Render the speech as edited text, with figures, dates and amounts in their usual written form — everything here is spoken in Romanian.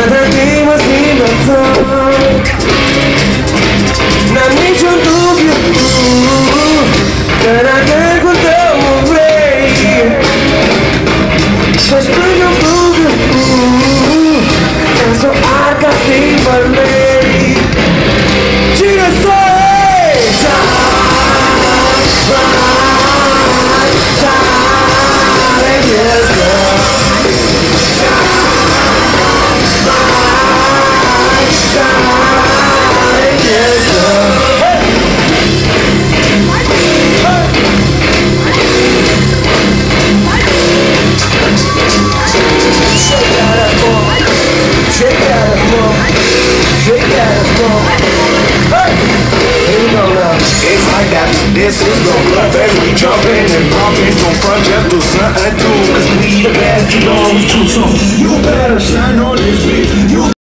nada tem mais limitação. Na mente eu dúvida, nada quando eu morrei. Mas quando eu dúvida, eu sou arca sem valei. Tira só! It's like that, this is the blood, baby. We jumping and bumping from front just to something too. Cause we the best, you know we too. So you better shine on this beat. You